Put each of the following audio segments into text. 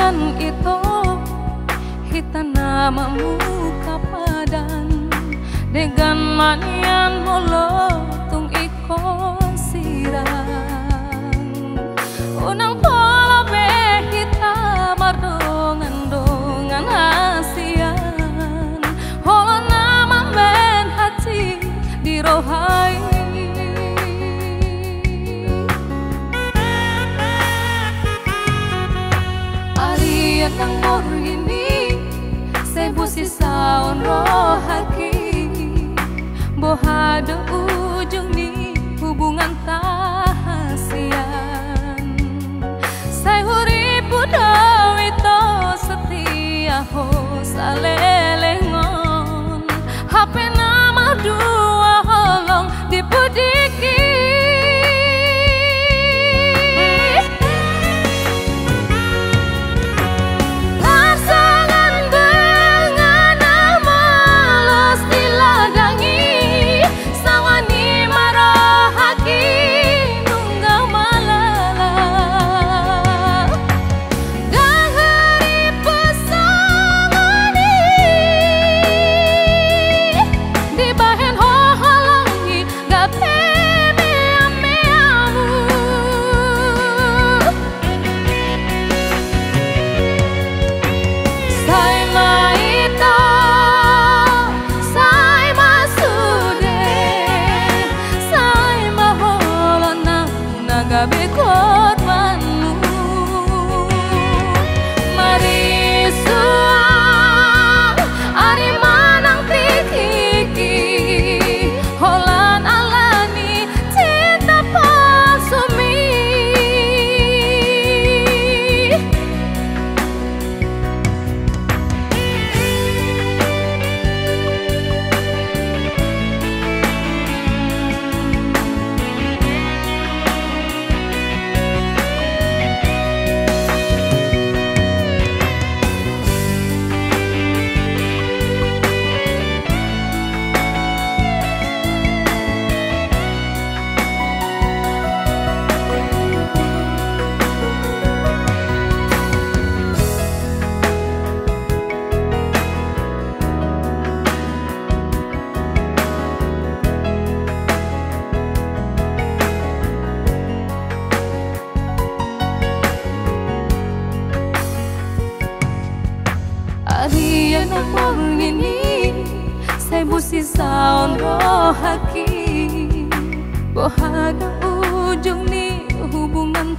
Pasan itu hitan namamu kapadan dengan manian molo tung iko sirang unang pola be hita mardongan asian holo nama men hati di rohai nang morgini sebu sisaon rohaki bohado ujung ni hubungan tahasian saya huripu dawito setia ho salelengon HP nama dua holong dipudiki Arian aku ini saya busi saon rohaki bohada ujung ni hubungan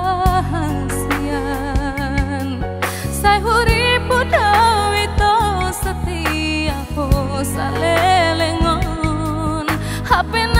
tahasian saya huripu dawito setia ho salelengon HP